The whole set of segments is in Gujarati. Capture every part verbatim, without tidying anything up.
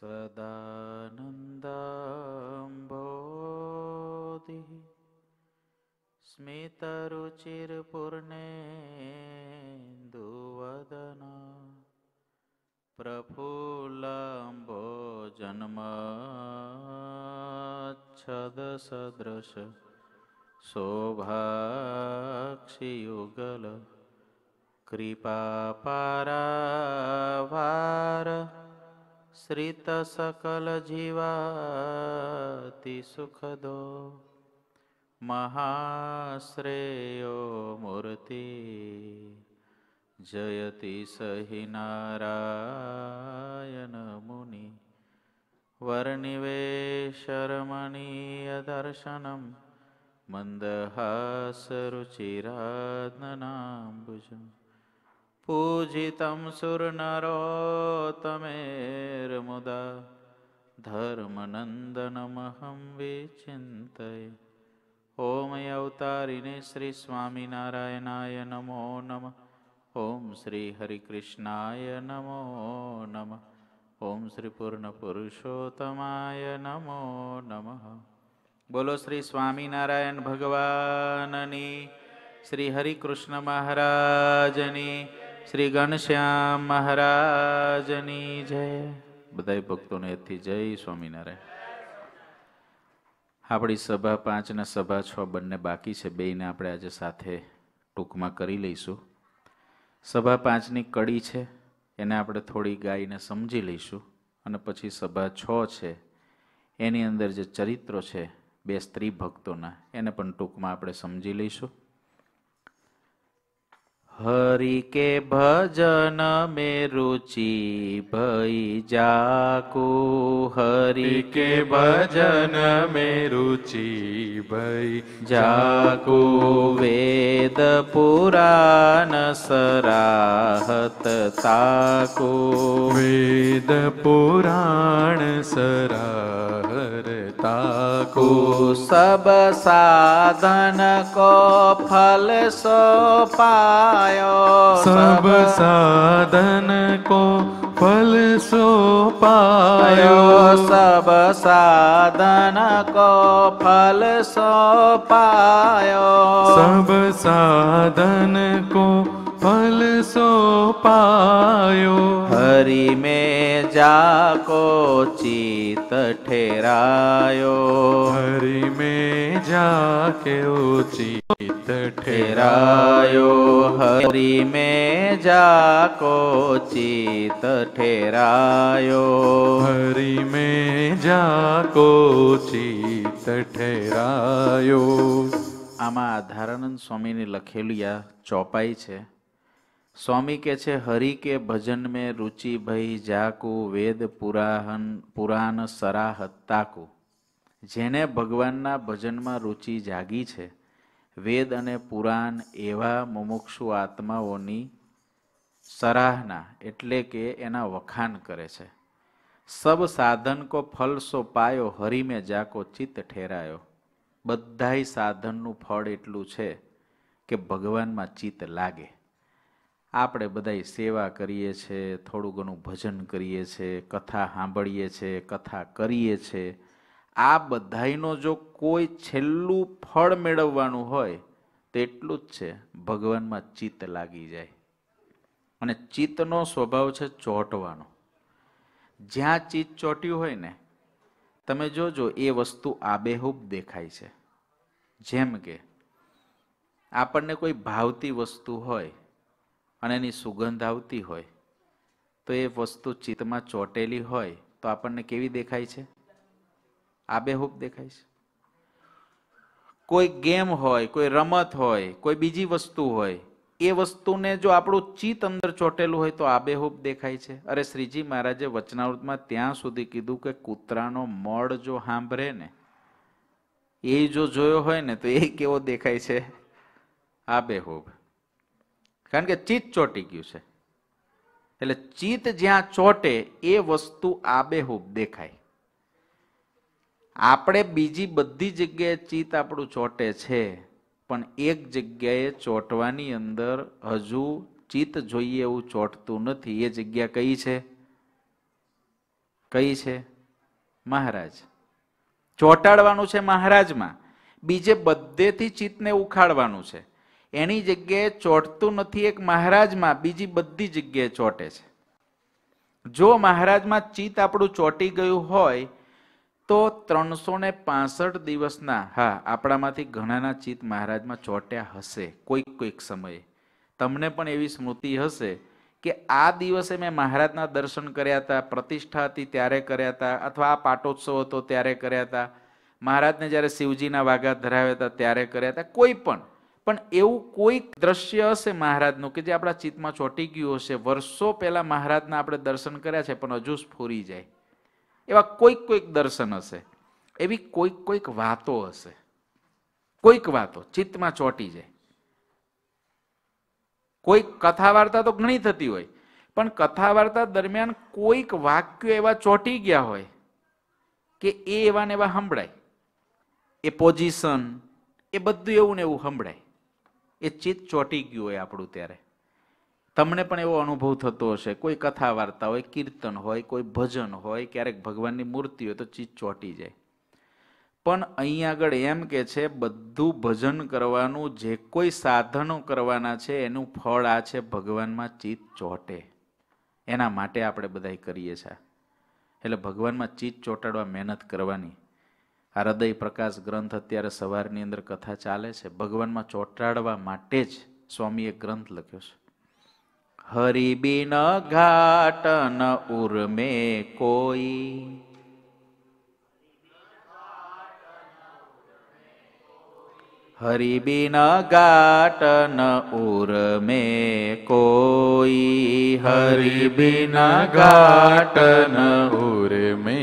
સદાનંદાંભોધિ સ્મિતરુચિરપૂર્ણેન્દુવદના પ્રફુલ્લંભોજન્મચ્છદસદૃશ શોભાક્ષિયુગલ કૃપાપારાવાર શ્રિતસકલજીવાતિ સુખદો મહાશ્રેયો મૂર્તિ જયતિ સહિ નારાયણ મુનિ વર્ણિવેશરમણીય દર્શનમ મંદહાસરુચિરાનનાંબુજમ પૂજિતમ સુરનરોત્તમેર્મુદા ધર્મનંદનમહં વિચિંતયે. ઓમ અવતારિને શ્રી સ્વામિનારાયણાય નમો નમઃ. ઓમ શ્રી હરિકૃષ્ણાય નમો નમઃ. ઓમ શ્રી પૂર્ણ પુરુષોત્તમાય નમો નમઃ. બોલો શ્રી સ્વામિનારાયણ ભગવાનની, શ્રી હરિકૃષ્ણ મહારાજની, શ્રી ઘનશ્યામ મહારાજની જય. બધા ભક્તોને એથી જય સ્વામિનારાયણ. આપણી સભા પાંચ ને સભા છ બંને બાકી છે, બેયને આપણે આજે સાથે ટૂંકમાં કરી લઈશું. સભા પાંચની કડી છે એને આપણે થોડી ગાઈને સમજી લઈશું, અને પછી સભા છ છે એની અંદર જે ચરિત્રો છે બે સ્ત્રી ભક્તોના એને પણ ટૂંકમાં આપણે સમજી લઈશું. હરિ કે ભજન में रुचि भई जाकू, हरि के भजन में रुचि भई जाकू, वेद पुराण सराहत ताकू, वेद पुराण सराहत ताकू, सब साधन को फल सो पायो, सब साधन को फल सो पायो, सब साधन को फल सो पायो, सब साधन को फल सो पायो, हरि में जाको चित ठहरायो, हरि में जाके चित ठहरायो, हरि में जाको चित ठहरायो, हरि में जाको चित ठहरायो. આમાં આધારાનંદ સ્વામીની લખેલી આ ચોપાઈ છે. સ્વામી કે છે હરિ કે ભજન મેં રુચિ ભઈ જાકુ, વેદ પુરાણ પુરાણ સરાહત તાકુ. જેને ભગવાનના ભજનમાં રુચિ જાગી છે, વેદ અને પુરાણ એવા મુમુક્ષુ આત્માઓની સરાહના એટલે કે એના વખાણ કરે છે. સબ સાધન કો ફલ સો પાયો, હરિ મેં જાકો ચિત્ત ઠેરાયો. બધાય સાધનનું ફળ એટલું છે કે ભગવાનમાં ચિત્ત લાગે. આપણે બધાય સેવા કરીએ છીએ, થોડું ઘણું ભજન કરીએ છીએ, કથા સાંભળીએ છીએ, કથા કરીએ છીએ. આ બધાયનો જો કોઈ છેલ્લું ફળ મેળવવાનું હોય તો એટલું જ છે, ભગવાનમાં ચિત્ત લાગી જાય. અને ચિત્તનો સ્વભાવ છે ચોંટવાનો. જ્યાં ચિત્ત ચોંટ્યું હોય ને, તમે જોજો એ વસ્તુ આબેહૂબ દેખાય છે. જેમ કે આપણને કોઈ ભાવતી વસ્તુ હોય અને એની સુગંધ આવતી હોય તો એ વસ્તુ ચિત્તમાં ચોંટેલી હોય તો આપણને કેવી દેખાય છે? આબેહૂબ દેખાય છે. કોઈ ગેમ હોય, કોઈ રમત હોય, કોઈ બીજી વસ્તુ હોય, એ વસ્તુને જો આપણું ચિત્ત અંદર ચોંટેલું હોય તો આબેહૂબ દેખાય છે. અરે શ્રીજી મહારાજે વચનામૃતમાં ત્યાં સુધી કીધું કે કૂતરાનો મળ જો સાંભળે ને, એ જો જોયો હોય ને તો એ કેવો દેખાય છે? આબેહૂબ. કારણ કે ચિત્ત ચોંટી ગયું છે. એટલે ચિત્ત જ્યાં ચોંટે એ વસ્તુ આબેહૂબ દેખાય. આપણે બીજી બધી જગ્યાએ ચિત્ત આપણું ચોંટે છે, પણ એક જગ્યાએ ચોંટવાની અંદર હજુ ચિત્ત જોઈએ એવું ચોંટતું નથી. એ જગ્યા કઈ છે? કઈ છે? મહારાજ. ચોંટાડવાનું છે મહારાજમાં, બીજે બધેથી ચિત્તને ઉખાડવાનું છે. એની જગ્યાએ ચોંટતું નથી એક મહારાજમાં, બીજી બધી જગ્યાએ ચોંટે છે. જો મહારાજમાં ચિત્ત આપણું ચોંટી ગયું હોય તો ત્રણસો ને પાસઠ દિવસના, હા આપણામાંથી ઘણાના ચિત્ત મહારાજમાં ચોંટ્યા હશે કોઈક કોઈક સમયે. તમને પણ એવી સ્મૃતિ હશે કે આ દિવસે મેં મહારાજના દર્શન કર્યા હતા, પ્રતિષ્ઠા હતી ત્યારે કર્યા હતા, અથવા આ પાટોત્સવ હતો ત્યારે કર્યા હતા, મહારાજને જ્યારે શિવજીના વાઘા ધરાવ્યા હતા ત્યારે કર્યા હતા. કોઈ પણ પણ એવું કોઈક દ્રશ્ય હશે મહારાજનું કે જે આપણા ચિત્તમાં ચોંટી ગયું હશે. વર્ષો પહેલા મહારાજના આપણે દર્શન કર્યા છે પણ હજુ સ્ફુરી જાય એવા કોઈક કોઈક દર્શન હશે, એવી કોઈક કોઈક વાતો હશે, કોઈક વાતો ચિત્તમાં ચોંટી જાય. કોઈક કથા વાર્તા તો ઘણી થતી હોય, પણ કથા વાર્તા દરમિયાન કોઈક વાક્યો એવા ચોંટી ગયા હોય કે એ એવા ને એવા સંભળાય, એ પોઝિશન, એ બધું એવું ને એવું સંભળાય. એ ચિત્ત ચોંટી ગયું હોય આપણું ત્યારે. તમને પણ એવો અનુભવ થતો હશે. કોઈ કથા વાર્તા હોય, કીર્તન હોય, કોઈ ભજન હોય, ક્યારેક ભગવાનની મૂર્તિ હોય તો ચિત્ત ચોંટી જાય. પણ અહીં આગળ એમ કે છે બધું ભજન કરવાનું, જે કોઈ સાધનો કરવાના છે એનું ફળ આ છે ભગવાનમાં ચિત્ત ચોંટે. એના માટે આપણે બધા કરીએ છીએ. એટલે ભગવાનમાં ચિત્ત ચોંટાડવા મહેનત કરવાની. આ હૃદય પ્રકાશ ગ્રંથ અત્યારે સવારની અંદર કથા ચાલે છે. ભગવાનમાં ચોંટાડવા માટે જ સ્વામીએ ગ્રંથ લખ્યો છે. હરિ બિન ઘાટ ન ઉર્મે કોઈ, હરિ બિન ઘાટ ન ઉર્મે કોઈ, હરિ બિન ઘાટ ન ઉર્મે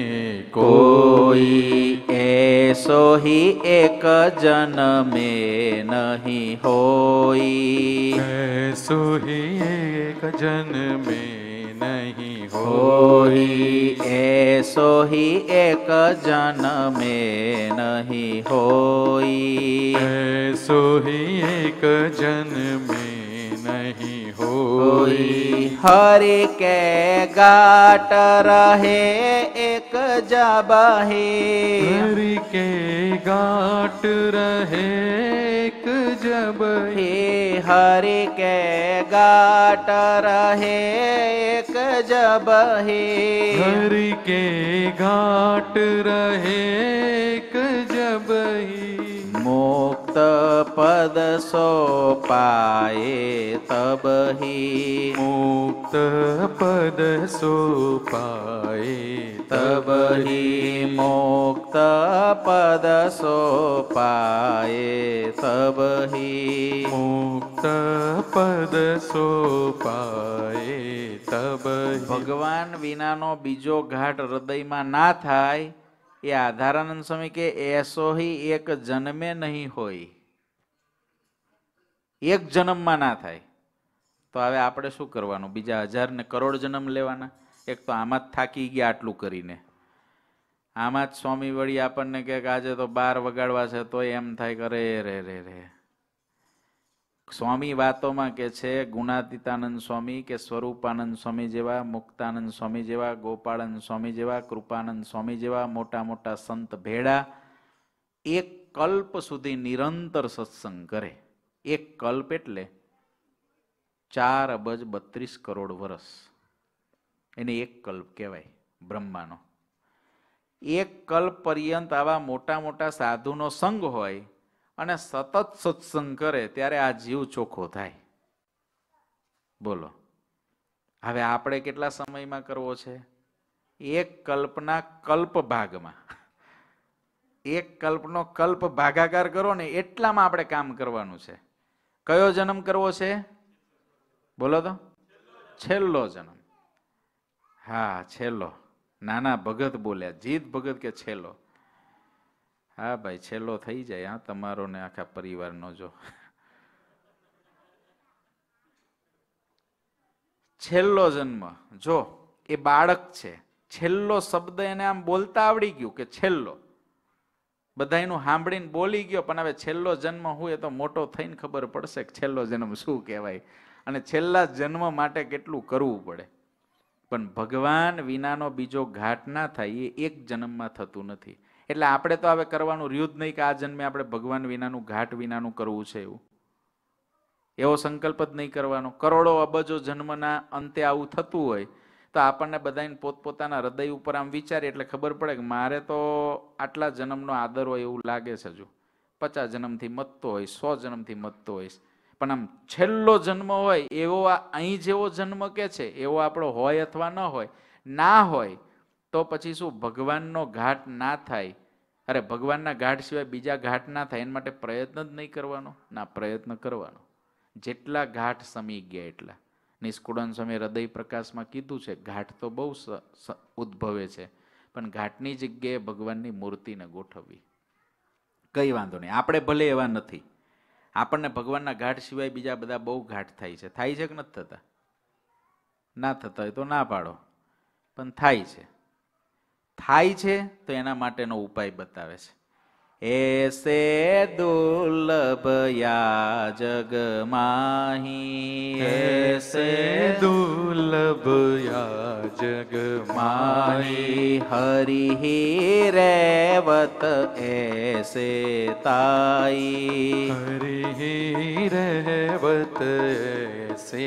કોઈ, એસો હી એક જન્મે નહીં હોઈ, એસો હી એક જન્મે નહીં હોઈ, એસો હી એક જન્મે નહીં હોઈ, એસો હી એક જન્મે નહીં હોઈ. હરિ કે ઘાટ રહે એક જબહે, હરિ કે ઘાટ રહે એક જબહે, હરિ કે ઘાટ રહે એક જબહે, હરિ કે ઘાટ રહે એક જબહે. મુક્ત પદ સો પાએ તબહી, મુક્ત પદ સો પાએ તબહી, મુક્ત પદ સો પાએ તબહી, મુક્ત પદ સો પાએ તબહી. ભગવાન વિનાનો બીજો ઘાટ હૃદયમાં ના થાય એ આધારાનંદ સ્વામી કે એસોહી એક જન્મે નહીં હોય. એક જન્મમાં ના થાય તો હવે આપણે શું કરવાનું? બીજા હજાર ને કરોડ જન્મ લેવાના? એક તો આમાં જ થાકી ગયા આટલું કરીને. આમાં જ સ્વામી વળી આપણને કે આજે તો બાર વગાડવા છે તો એમ થાય કે રે રે રે રે. સ્વામી વાતોમાં કે છે ગુણાતીતાનંદ સ્વામી કે સ્વરૂપાનંદ સ્વામી જેવા, મુક્તાનંદ સ્વામી જેવા, ગોપાળાનંદ સ્વામી જેવા, કૃપાનંદ સ્વામી જેવા મોટા મોટા સંત ભેડા એક કલ્પ સુધી નિરંતર સત્સંગ કરે. એક કલ્પ એટલે ચાર અબજ બત્રીસ કરોડ વર્ષ, એને એક કલ્પ કહેવાય બ્રહ્માનો. એક કલ્પ પર્યંત આવા મોટા મોટા સાધુનો સંગ હોય અને સતત સત્સંગ કરે ત્યારે આ જીવ ચોખ્ખો થાય. બોલો હવે આપણે કેટલા સમયમાં કરવો છે? એક કલ્પના કલ્પ ભાગમાં. એક કલ્પનો કલ્પ ભાગાકાર કરો ને એટલામાં આપણે કામ કરવાનું છે. કયો જન્મ કરવો છે? બોલો તો. છેલ્લો જન્મ. હા છેલ્લો. નાના ભગત બોલ્યા, જીત ભગત કે છેલ્લો. હા ભાઈ છેલ્લો થઈ જાય હા તમારો ને આખા પરિવારનો. જો છેલ્લો જન્મ, જો એ બાળક છે, છેલ્લો શબ્દ એને આમ બોલતા આવડી ગયું કે છેલ્લો, બધા એનું સાંભળીને બોલી ગયો, પણ હવે છેલ્લો જન્મ હોય તો મોટો થઈને ખબર પડશે કે છેલ્લો જન્મ શું કહેવાય અને છેલ્લા જન્મ માટે કેટલું કરવું પડે. પણ ભગવાન વિનાનો બીજો ઘાટ ના થાય એ એક જન્મમાં થતું નથી. એટલે આપણે તો હવે કરવાનું રહ્યું જ નહીં કે આ જન્મે આપણે ભગવાન વિનાનું ઘાટ વિનાનું કરવું છે, એવું એવો સંકલ્પ જ નહીં કરવાનો. કરોડો અબજો જન્મના અંતે આવું થતું હોય તો આપણને બધાને પોતપોતાના હૃદય ઉપર આમ વિચારીએ એટલે ખબર પડે કે મારે તો આટલા જન્મનો આદર હોય એવું લાગે છે. હજુ પચાસ જન્મથી મતતો હોય, સો જન્મથી મતતો હોય, પણ આમ છેલ્લો જન્મ હોય એવો આ અહીં જેવો જન્મ કે છે એવો આપણો હોય અથવા ન હોય, ના હોય તો પછી શું ભગવાનનો ઘાટ ના થાય? અરે ભગવાનના ઘાટ સિવાય બીજા ઘાટ ના થાય એના માટે પ્રયત્ન જ નહીં કરવાનો. ના, પ્રયત્ન કરવાનો. જેટલા ઘાટ સમી ગયા એટલા. નિષ્કુળાનંદ સ્વામી હૃદય પ્રકાશમાં કીધું છે ઘાટ તો બહુ ઉદ્ભવે છે, પણ ઘાટની જગ્યાએ ભગવાનની મૂર્તિને ગોઠવવી કઈ વાંધો નહીં. આપણે ભલે એવા નથી, આપણને ભગવાનના ઘાટ સિવાય બીજા બધા બહુ ઘાટ થાય છે. થાય છે કે નથી થતા? ના થતા હોય તો ના પાડો, પણ થાય છે. થાય છે તો એના માટેનો ઉપાય બતાવે છે. એસે દુર્લભ યા જગ માહી, એસે દુર્લભ યા જગ માહી, હરિ રેવત એસે તાઈ, હરિ રહેવત એસે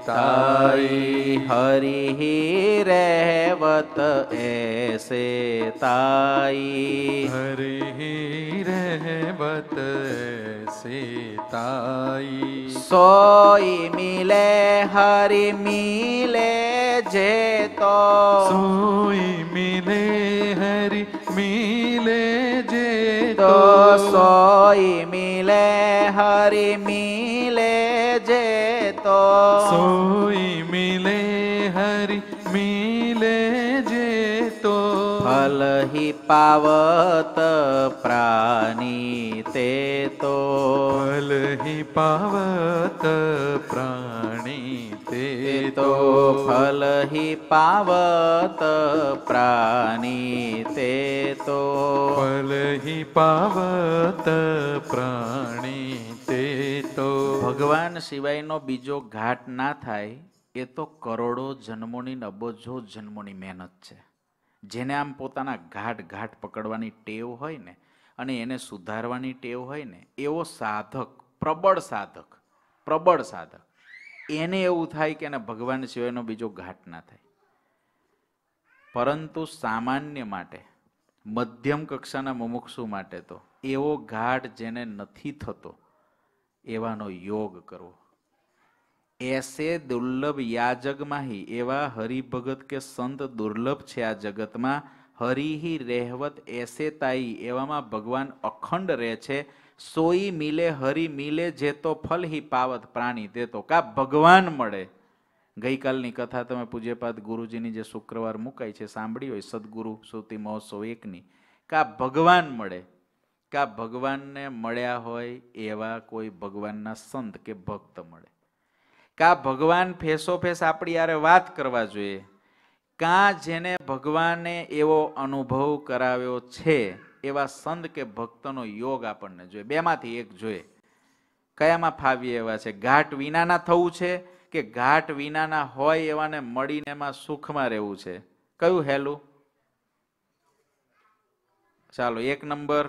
તાઈ, તાઈ, હરિ રેવત એસે તાઈ, હરિ રહેવત એસે તાઈ. સોઈ મિલે હરિ મિલે જે તો, સોઈ મિલે હરિ મિલે જે તો તો, સોઈ મિલે હરિ મિલે જે તો, સોઈ મિલે હરિ મિલે જે તો, ફલ હિ પાવત પ્રાણી તે તો, ફલ હિ પાવત પ્રાણી તે તો તો, ફલ હિ પાવત પ્રાણી તે તો, ફલ હિ પાવત પ્રાણી તે તો. ભગવાન સિવાયનો બીજો ઘાટ ના થાય એ તો કરોડો જન્મોની ને અબજો જન્મોની મહેનત છે. જેને આમ પોતાના ઘાટ ઘાટ પકડવાની ટેવ હોય ને અને એને સુધારવાની ટેવ હોય ને, એવો સાધક, પ્રબળ સાધક, પ્રબળ સાધક, એને એવું થાય કે એને ભગવાન સિવાયનો બીજો ઘાટ ના થાય. પરંતુ સામાન્ય માટે, મધ્યમ કક્ષાના મુમુક્ષુ માટે તો એવો ઘાટ જેને નથી થતો એવાનો યોગ કરવો. એસે દુર્લભ યા જગમાહી, એવા હરિભગત કે સંત દુર્લભ છે આ જગતમાં. હરિહિ રહેવત એસે તાઈ, એવામાં ભગવાન અખંડ રહે છે. સોઈ મિલે હરિ મિલે જે તો, ફલ હિ પાવત પ્રાણી તે તો. કા ભગવાન મળે. ગઈકાલની કથા તમે પૂજ્યપાદ ગુરુજીની જે શુક્રવાર મુકાઈ છે સાંભળી હોય, સદગુરુ શ્રુતિ મહોત્સવ એકની, કા ભગવાન મળે, કા ભગવાનને મળ્યા હોય એવા કોઈ ભગવાનના સંત કે ભક્ત મળે, કા ભગવાન ફેસો ફેસ આપણી યારે વાત કરવા જોઈએ, કા જેને ભગવાને એવો અનુભવ કરાવ્યો છે એવા સંત કે ભક્તનો યોગ આપણને જોઈએ. બેમાંથી એક જોઈએ. કયામાં ફાવીએ એવા છે? ઘાટ વિનાના થવું છે કે ઘાટ વિનાના હોય એવાને મળીને એમાં સુખમાં રહેવું છે? કયું હેલું? ચાલો, એક નંબર,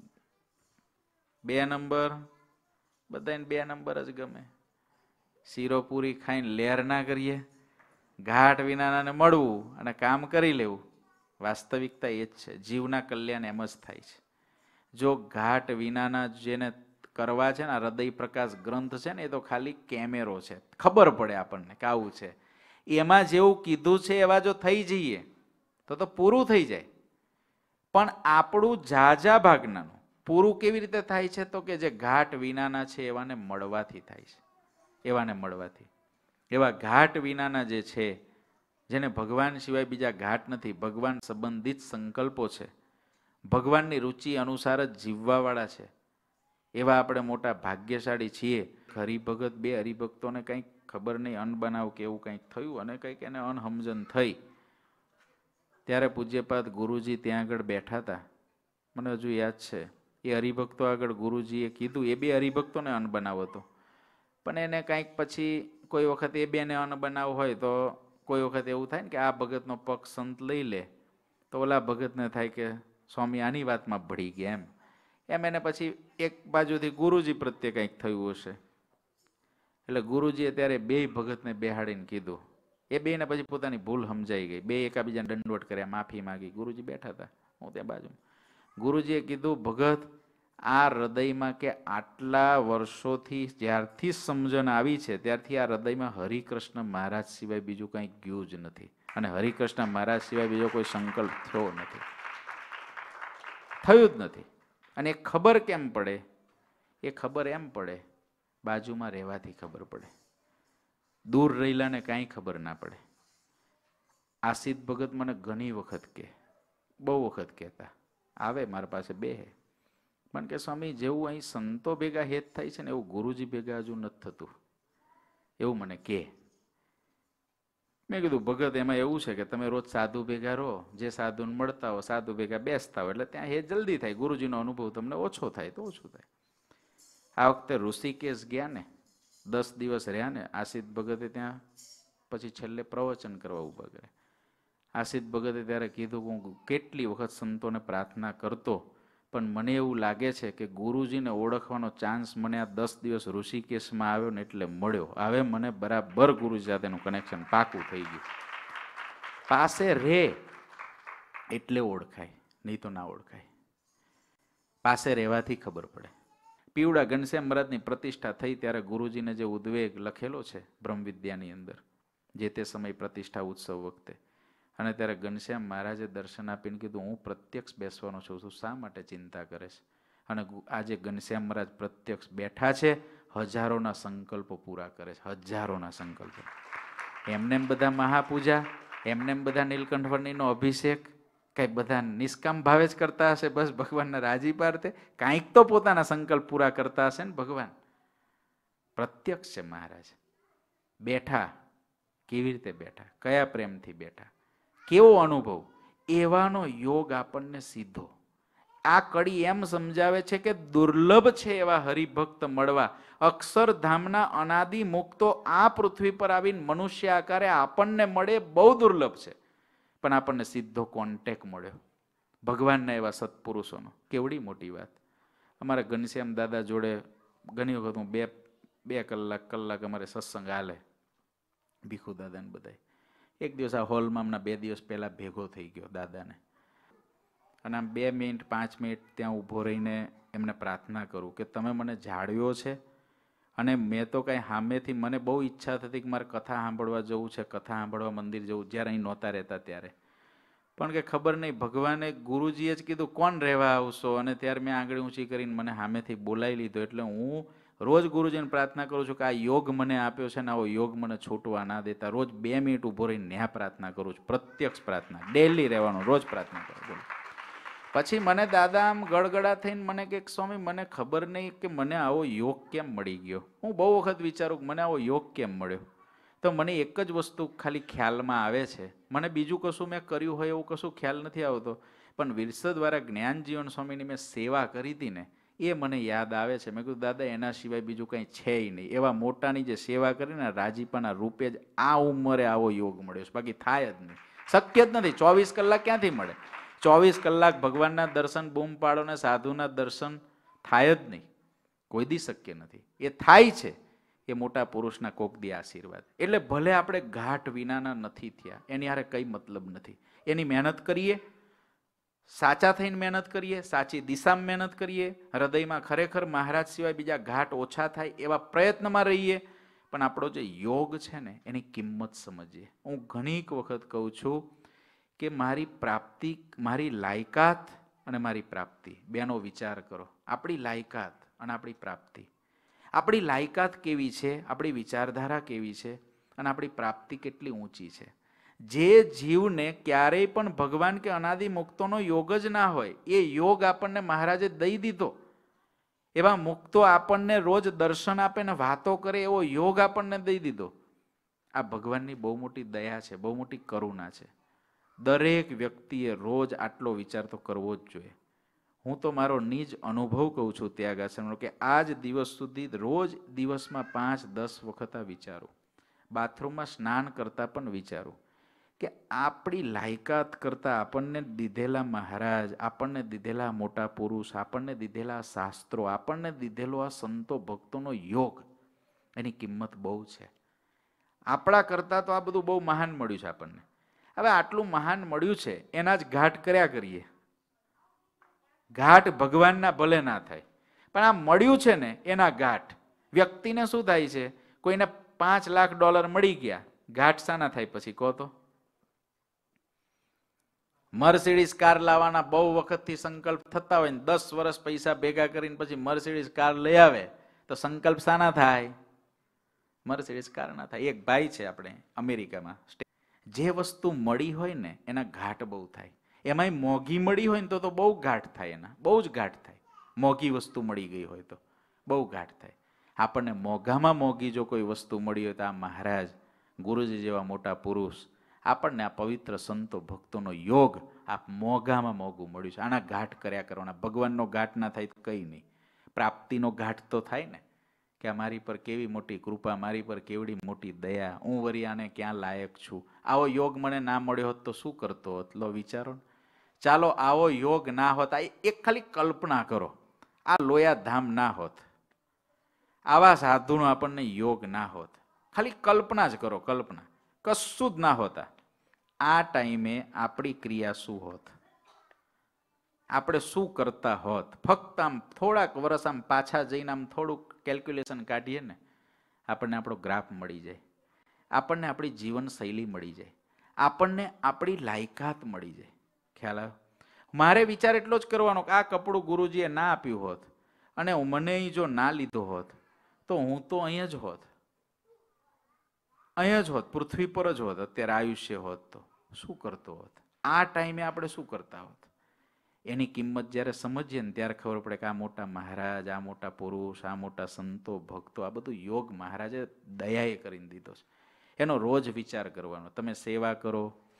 બે નંબર, બધાને બે નંબર જ ગમે. શીરો પૂરી ખાઈને લહેર ના કરીએ, ઘાટ વિનાનાને મળવું અને કામ કરી લેવું. વાસ્તવિકતા એ જ છે. જીવના કલ્યાણ એમ જ થાય છે. જો ઘાટ વિનાના જેને કરવા છે ને, હૃદય પ્રકાશ ગ્રંથ છે ને, એ તો ખાલી કેમેરો છે, ખબર પડે આપણને કે આવું છે. એમાં જેવું કીધું છે એવા જો થઈ જઈએ તો તો પૂરું થઈ જાય. પણ આપણું ઝાઝા ભાગનાનું પૂરું કેવી રીતે થાય છે? તો કે જે ઘાટ વિનાના છે એવાને મળવાથી થાય છે. એવાને મળવાથી. એવા ઘાટ વિનાના જે છે, જેને ભગવાન સિવાય બીજા ઘાટ નથી, ભગવાન સંબંધિત સંકલ્પો છે, ભગવાનની રુચિ અનુસાર જ જીવવાવાળા છે, એવા આપણે મોટા ભાગ્યશાળી છીએ. હરિભગત બે હરિભક્તોને કંઈક ખબર નહીં, અન્ન બનાવ કે એવું કંઈક થયું અને કંઈક એને અનહમજન થઈ. ત્યારે પૂજ્યપાદ ગુરુજી ત્યાં આગળ બેઠા હતા. મને હજુ યાદ છે, એ હરિભક્તો આગળ ગુરુજીએ કીધું, એ બે હરિભક્તોને અન્ન બનાવ હતો, પણ એને કાંઈક પછી કોઈ વખત એ બેને અન્ન બનાવ હોય તો કોઈ વખત એવું થાય ને કે આ ભગતનો પક્ષ સંત લઈ લે તો ઓલા ભગતને થાય કે સ્વામી આની વાતમાં ભળી ગયા એમ એમ એને પછી એક બાજુથી ગુરુજી પ્રત્યે કંઈક થયું હશે એટલે ગુરુજીએ ત્યારે બે ભગતને બેહાડીને કીધું. એ બેને પછી પોતાની ભૂલ સમજાઈ ગઈ. બે એકાબીજાને દંડવટ કર્યા, માફી માંગી. ગુરુજી બેઠા હતા, હું ત્યાં બાજુ. ગુરુજીએ કીધું, ભગત આ હૃદયમાં કે આટલા વર્ષોથી જ્યારથી સમજણ આવી છે ત્યારથી આ હૃદયમાં હરિકૃષ્ણ મહારાજ સિવાય બીજું કંઈ ગયું જ નથી અને હરિકૃષ્ણ મહારાજ સિવાય બીજો કોઈ સંકલ્પ થયો નથી, થયું જ નથી. અને એ ખબર કેમ પડે? એ ખબર એમ પડે, બાજુમાં રહેવાથી ખબર પડે. દૂર રહેલાને કાંઈ ખબર ના પડે. આસિત ભગત મને ઘણી વખત કહે, બહુ વખત કહેતા, આવે મારા પાસે બેહે, મને કે સ્વામી જેવું અહીં સંતો ભેગા હેત થાય છે ને એવું ગુરુજી ભેગા હજુ નથી થતું, એવું મને કહે. મેં કીધું ભગત એમાં એવું છે કે તમે રોજ સાધુ ભેગા રહો, જે સાધુને મળતા હો, સાધુ ભેગા બેસતા હો, એટલે ત્યાં હેત જલ્દી થાય, ગુરુજીનો અનુભવ તમને ઓછો થાય તો ઓછું થાય. આ વખતે ઋષિકેશ ગયા ને, દસ દિવસ રહ્યા ને, આસિત ભગતે ત્યાં પછી છેલ્લે પ્રવચન કરવા ઉભા કરે. આસિત ભગતે ત્યારે કીધું કે હું કેટલી વખત સંતોને પ્રાર્થના કરતો પણ મને એવું લાગે છે કે ગુરુજીને ઓળખવાનો ચાન્સ મને આ દસ દિવસ ઋષિકેશમાં આવ્યો ને એટલે મળ્યો. હવે મને બરાબર ગુરુજી સાથેનું કનેક્શન પાકું થઈ ગયું. પાસે રે એટલે ઓળખાય, નહીં તો ના ઓળખાય. પાસે રહેવાથી ખબર પડે. પીવડા ઘનશ્યામ મહારાજની પ્રતિષ્ઠા થઈ ત્યારે ગુરુજીને જે ઉદ્વેગ લખેલો છે બ્રહ્મવિદ્યાની અંદર, જે તે સમય પ્રતિષ્ઠા ઉત્સવ વખતે, અને ત્યારે ઘનશ્યામ મહારાજે દર્શન આપીને કીધું હું પ્રત્યક્ષ બેસવાનો છું, તું શા માટે ચિંતા કરે છે? અને આજે ઘનશ્યામ મહારાજ પ્રત્યક્ષ બેઠા છે, હજારોના સંકલ્પો પૂરા કરે છે, હજારોના સંકલ્પો. એમને એમ બધા મહાપૂજા, એમને એમ બધા નીલકંઠ વર્ણિનો અભિષેક કઈ બધા નિષ્કામ ભાવે જ કરતા હશે, બસ ભગવાનના રાજી પારતે કાંઈક તો પોતાના સંકલ્પ પૂરા કરતા હશે ને ભગવાન. પ્રત્યક્ષ છે મહારાજ. બેઠા કેવી રીતે બેઠા, કયા પ્રેમથી બેઠા, કેવો અનુભવ, એવાનો યોગ આપણને સીધો. આ કડી એમ સમજાવે છે કે દુર્લભ છે એવા હરિભક્ત મળવા. અક્ષરધામના અનાદિ મુક્તો આ પૃથ્વી પર આવીને મનુષ્ય આકારે આપણને મળે બહુ દુર્લભ છે, પણ આપણને સીધો કોન્ટેક્ટ મળ્યો ભગવાનના એવા સત્પુરુષોનો. કેવડી મોટી વાત. અમારા ઘનશ્યામ દાદા જોડે ઘણી વખત હું બે બે કલાક કલાક અમારે સત્સંગ હાલે, ભીખુ દાદાને બધાય. એક દિવસ આ હોલમાં હમણાં બે દિવસ પહેલા ભેગો થઈ ગયો દાદાને, અને આમ બે મિનિટ પાંચ મિનિટ ત્યાં ઊભો રહીને એમને પ્રાર્થના કરું કે તમે મને જાળવ્યો છે. અને મેં તો કાંઈ સામેથી મને બહુ ઈચ્છા થતી કે મારે કથા સાંભળવા જવું છે, કથા સાંભળવા મંદિર જવું, જ્યારે અહીં નહોતા રહેતા ત્યારે. પણ કે ખબર નહીં, ભગવાને ગુરુજીએ જ કીધું કોણ રહેવા આવશો, અને ત્યારે મેં આંગળી ઊંચી કરીને મને સામેથી બોલાવી લીધો. એટલે હું રોજ ગુરુજીને પ્રાર્થના કરું છું કે આ યોગ મને આપ્યો છે ને આવો યોગ મને છૂટવા ના દેતા. રોજ બે મિનિટ ઊભો રહીને ન્યા પ્રાર્થના કરું છું, પ્રત્યક્ષ પ્રાર્થના, ડેલી રહેવાનું, રોજ પ્રાર્થના કરું. પછી મને દાદા આમ ગળગડા થઈને મને કે સ્વામી મને ખબર નહીં કે મને આવો યોગ કેમ મળી ગયો. હું બહુ વખત વિચારું કે મને આવો યોગ કેમ મળ્યો. તો મને એક જ વસ્તુ ખાલી ખ્યાલમાં આવે છે, મને બીજું કશું મેં કર્યું હોય એવું કશું ખ્યાલ નથી આવતો, પણ વિરસદ દ્વારા જ્ઞાનજીવન સ્વામીની મેં સેવા કરી હતી ને એ મને યાદ આવે છે. મેં કીધું દાદા એના સિવાય બીજું કંઈ છે નહીં. એવા મોટાની જે સેવા કરીને રાજીપાના રૂપે જ આ ઉંમરે આવો યોગ મળ્યો છે, બાકી થાય જ નહીં, શક્ય જ નથી. ચોવીસ કલાક ક્યાંથી મળે? ચોવીસ કલાક ભગવાનના દર્શન બૂમ પાડો ને સાધુના દર્શન થાય જ નહીં, કોઈ દી શક્ય નથી. એ થાય છે એ મોટા પુરુષના કોક દી આશીર્વાદ. એટલે ભલે આપણે ઘાટ વિનાના નથી થયા, એની હારે કંઈ મતલબ નથી. એની મહેનત કરીએ, સાચા થઈને મહેનત કરીએ, સાચી દિશામાં મહેનત કરીએ, હૃદયમાં ખરેખર મહારાજ સિવાય બીજા ઘાટ ઓછા થાય એવા પ્રયત્નમાં રહીએ, પણ આપણો જે યોગ છે ને એની કિંમત સમજીએ. હું ઘણીક વખત કહું છું કે મારી પ્રાપ્તિ, મારી લાયકાત અને મારી પ્રાપ્તિ બેનો વિચાર કરો. આપણી લાયકાત અને આપણી પ્રાપ્તિ. આપણી લાયકાત કેવી છે, આપણી વિચારધારા કેવી છે, અને આપણી પ્રાપ્તિ કેટલી ઊંચી છે. જે જીવને ક્યારેય પણ ભગવાન કે અનાદિ મુક્તોનો યોગ જ ના હોય, એ યોગ આપણને મહારાજે દઈ દીધો. એવા મુક્તો આપણને રોજ દર્શન આપે ને વાતો કરે એવો યોગ આપણને દઈ દીધો. આ ભગવાનની બહુ મોટી દયા છે, બહુ મોટી કરુણા છે. દરેક વ્યક્તિએ રોજ આટલો વિચાર તો કરવો જ જોઈએ. હું તો મારો નિજ અનુભવ કહું છું ત્યાગાશ્રમનો, કે આજ દિવસ સુધી રોજ દિવસમાં પાંચ દસ વખત આ વિચારું. બાથરૂમમાં સ્નાન કરતાં પણ વિચારું કે આપણી લાયકાત કરતાં આપણને દીધેલા મહારાજ, આપણને દીધેલા મોટા પુરુષ, આપણને દીધેલા શાસ્ત્રો, આપણને દીધેલો આ સંતો ભક્તોનો યોગ, એની કિંમત બહુ છે. આપણા કરતાં તો આ બધું બહુ મહાન મળ્યું છે આપણને. હવે આટલું મહાન મળ્યું છે એના જ ઘાટ કર્યા કરીએ. ઘાટ ભગવાનના ભલે ના થાય, પણ આ મળ્યું છે ને એના ઘાટ. વ્યક્તિને શું થાય છે, કોઈને પાંચ લાખ ડોલર મળી ગયા, ઘાટ શાના થાય પછી કહો તો? મર્સિડીઝ કાર લાવવાના બહુ વખતથી સંકલ્પ થતા હોય ને દસ વર્ષ પૈસા ભેગા કરીને પછી મર્સિડીઝ કાર લઈ આવે તો સંકલ્પ શાના થાય? મર્સિડીઝ કાર ના થાય. એક ભાઈ છે આપણે અમેરિકામાં, જે વસ્તુ મળી હોય ને એના ઘાટ બહુ થાય. એમાંય મોંઘી મળી હોય ને તો તો બહુ ઘાટ થાય, એના બહુ જ ઘાટ થાય. મોંઘી વસ્તુ મળી ગઈ હોય તો બહુ ઘાટ થાય. આપણને મોંઘામાં મોંઘી જો કોઈ વસ્તુ મળી હોય તો આ મહારાજ, ગુરુજી જેવા મોટા પુરુષ, આપણને આ પવિત્ર સંતો ભક્તોનો યોગ આ મોંઘામાં મોંઘું મળ્યું છે. આના ઘાટ કર્યા કરવાના. ભગવાનનો ઘાટ ના થાય તો કંઈ નહીં. પ્રાપ્તિનો ઘાટ તો થાય ને, કે આ મારી પર કેવી મોટી કૃપા, મારી પર કેવડી મોટી દયા, હું વરી આને ક્યાં લાયક છું. આવો યોગ મને ના મળ્યો હોત તો શું કરતો હોત? લો વિચારો. ચાલો આવો યોગ ના હોત, એક ખાલી કલ્પના કરો, આ લોયા ધામ ના હોત, આવા સાધુનો આપણને યોગ ના હોત, ખાલી કલ્પના જ કરો, કલ્પના, કશું જ ના હોતા, આ ટાઈમે આપણી ક્રિયા શું હોત? આપણે શું કરતા હોત? ફક્ત આમ થોડાક વર્ષ આમ પાછા જઈને આમ થોડુંક કેલ્ક્યુલેશન કાઢીએ ને, આપણને આપણો ગ્રાફ મળી જાય, આપણને આપણી જીવનશૈલી મળી જાય, આપણને આપણી લાયકાત મળી જાય. ખ્યાલ આવ્યો? મારે વિચાર એટલો જ કરવાનો કે આ કપડું ગુરુજીએ ના આપ્યું હોત અને મને જો ના લીધો હોત તો હું તો અહીંયા જ હોત, અહીંયા જ હોત, પૃથ્વી પર જ હોત, અત્યારે આયુષ્ય હોત તો શું કરતો હોત? આ ટાઈમે આપણે શું કરતા હોત? એની કિંમત જ્યારે સમજીએ ને ત્યારે ખબર પડે કે આ મોટા મહારાજ, આ મોટા પુરુષ, આ મોટા સંતો ભક્તો, આ બધું યોગ મહારાજે દયાએ કરીને દીધો છે. એનો રોજ વિચાર કરવાનો. તમે સેવા કરો,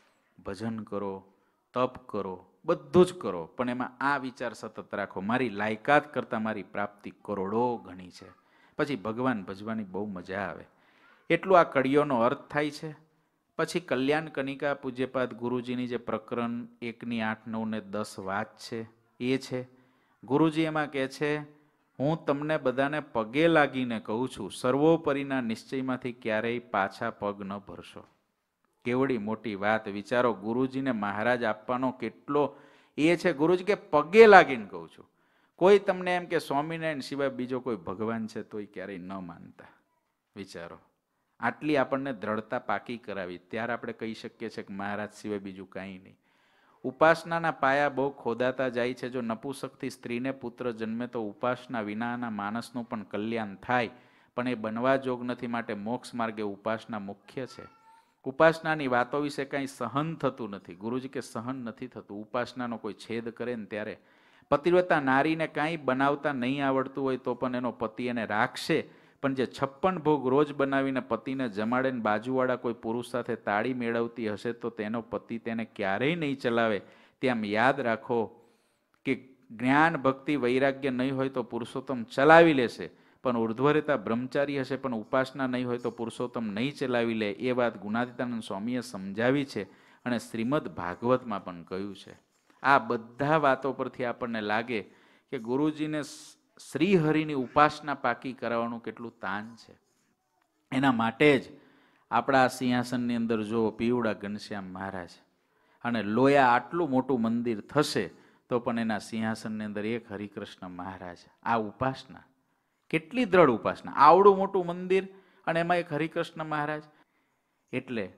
ભજન કરો, તપ કરો, બધું જ કરો, પણ એમાં આ વિચાર સતત રાખો, મારી લાયકાત કરતાં મારી પ્રાપ્તિ કરોડો ગણી છે. પછી ભગવાન ભજવાની બહુ મજા આવે. એટલું આ કડીઓનો અર્થ થાય છે. પછી કલ્યાણ કનિકા પૂજ્યપાદ ગુરુજીની જે પ્રકરણ એકની આઠ નવ ને દસ વાત છે એ છે. ગુરુજી એમાં કહે છે, હું તમને બધાને પગે લાગીને કહું છું, સર્વોપરીના નિશ્ચયમાંથી ક્યારેય પાછા પગ ન ભરશો. કેવડી મોટી વાત વિચારો. ગુરુજીને મહારાજ આપવાનો કેટલો એ છે. ગુરુજી કે પગે લાગીને કહું છું. કોઈ તમને એમ કે સ્વામિનારાયણ સિવાય બીજો કોઈ ભગવાન છે તોય ક્યારેય ન માનતા. વિચારો, આટલી આપણને દ્રઢતા પાકી કરાવી, ત્યારે આપણે કહી શકીએ છીએ કે મહારાજ સિવાય બીજું કાંઈ નહીં. ઉપાસનાના પાયા બહુ ખોદાતા જાય છે. જો નપુસકથી સ્ત્રીને પુત્ર જન્મે તો ઉપાસના વિનાના માણસનું પણ કલ્યાણ થાય, પણ એ બનવા જોગ નથી, માટે મોક્ષ માર્ગે ઉપાસના મુખ્ય છે. ઉપાસનાની વાતો વિશે કાંઈ સહન થતું નથી. ગુરુજી કે સહન નથી થતું. ઉપાસનાનો કોઈ છેદ કરે ને ત્યારે પતિવ્રતા નારીને કાંઈ બનાવતા નહીં આવડતું હોય તો પણ એનો પતિ એને રાખશે, પણ જે છપ્પન ભોગ રોજ બનાવીને પતિને જમાડે ને બાજુવાળા કોઈ પુરુષ સાથે તાળી મેળવતી હશે તો તેનો પતિ તેને ક્યારેય નહીં ચલાવે. તેમ યાદ રાખો કે જ્ઞાન ભક્તિ વૈરાગ્ય નહીં હોય તો પુરુષોત્તમ ચલાવી લેશે, પણ ઉર્ધ્વરેતા બ્રહ્મચારી હશે પણ ઉપાસના નહીં હોય તો પુરુષોત્તમ નહીં ચલાવી લે. એ વાત ગુણાતીતાનંદ સ્વામીએ સમજાવી છે અને શ્રીમદ ભાગવતમાં પણ કહ્યું છે. આ બધા વાતો પરથી આપણને લાગે કે ગુરુજીને શ્રીહરિની ઉપાસના પાકી કરાવવાનું કેટલું તાન છે. એના માટે જ આપણા સિંહાસનની અંદર જો પીવડા ઘનશ્યામ મહારાજ અને લોયા આટલું મોટું મંદિર થશે તો પણ એના સિંહાસનની અંદર એક હરિકૃષ્ણ મહારાજ. આ ઉપાસના કેટલી દ્રઢ ઉપાસના. આવડું મોટું મંદિર અને એમાં એક હરિકૃષ્ણ મહારાજ. એટલે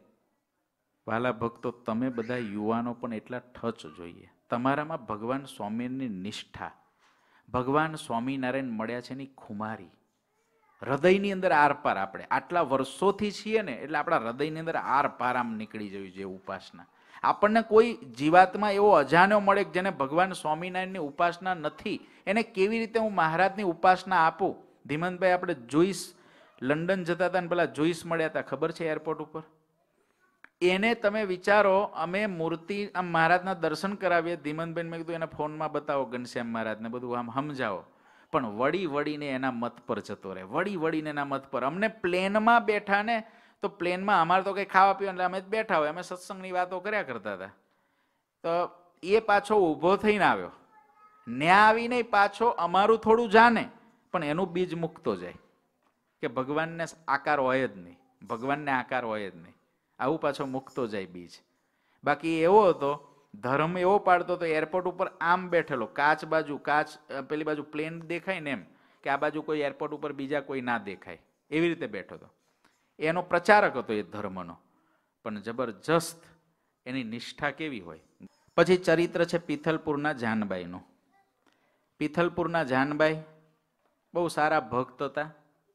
વાલા ભક્તો, તમે બધા યુવાનો પણ એટલા ઠચ જોઈએ. તમારામાં ભગવાન સ્વામિની નિષ્ઠા, ભગવાન સ્વામિનારાયણ મળ્યા છે એની ખુમારી, હૃદયની અંદર આર પાર. આપણે આટલા વર્ષોથી છીએ ને એટલે આપણા હૃદયની અંદર આર પાર આમ નીકળી જવી જોઈએ ઉપાસના. આપણને કોઈ જીવાતમાં એવો અજાણ્યો મળે કે જેને ભગવાન સ્વામિનારાયણની ઉપાસના નથી, એને કેવી રીતે હું મહારાજની ઉપાસના આપું? ધીમંતભાઈ, આપણે જોઈસ લંડન જતા હતા ને પેલા જોઈસ મળ્યા હતા, ખબર છે, એરપોર્ટ ઉપર. એને તમે વિચારો, અમે મૂર્તિ આમ મહારાજના દર્શન કરાવીએ, ધીમંતભાઈ મેં કીધું એને ફોનમાં બતાવો ઘનશ્યામ મહારાજને બધું આમ સમજાવો, પણ વળી વળીને એના મત પર જતો રહે, વળી વળીને એના મત પર. અમને પ્લેનમાં બેઠા ને તો પ્લેનમાં અમારે તો કંઈ ખાવા પીવા એટલે અમે બેઠા હોય, અમે સત્સંગની વાતો કર્યા કરતા હતા. તો એ પાછો ઊભો થઈને આવ્યો, ન્યા આવીને પાછો અમારું થોડું જાણે, પણ એનું બીજ મૂકતો જાય કે ભગવાનને આકાર હોય જ નહીં, ભગવાનને આકાર હોય જ નહીં, આવું પાછો મૂકતો જાય બીજ. બાકી એવો હતો, ધર્મ એવો પાડતો હતો, એરપોર્ટ ઉપર આમ બેઠેલો, કાચ બાજુ, કાચ પેલી બાજુ પ્લેન દેખાય ને એમ, કે આ બાજુ કોઈ એરપોર્ટ ઉપર બીજા કોઈ ના દેખાય, એવી રીતે બેઠો હતો. એનો પ્રચારક હતો એ ધર્મનો, પણ જબરજસ્ત એની નિષ્ઠા કેવી હોય. પછી ચરિત્ર છે પિથલપુરના જાનબાઈનું. પિથલપુરના જાનબાઈ બહુ સારા ભક્ત હતા.